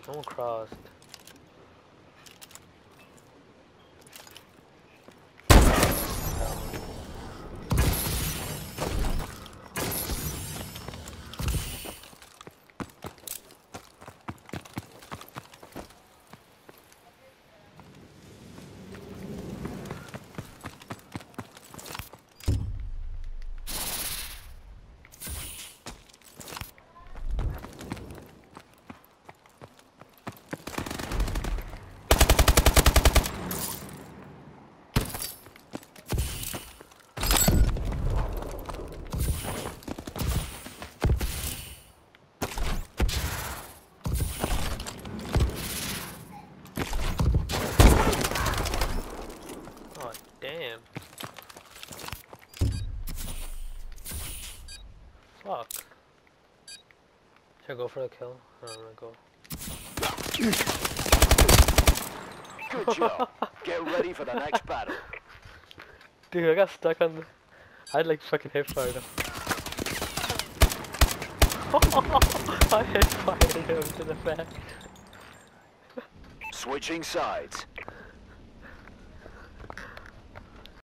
Someone crossed. Oh, damn. Fuck. Should I go for the kill? I don't wanna go. Good job. Get ready for the next battle. Dude, I got stuck on the... I had like fucking hip fire though. I hip fired him to the back. Switching sides.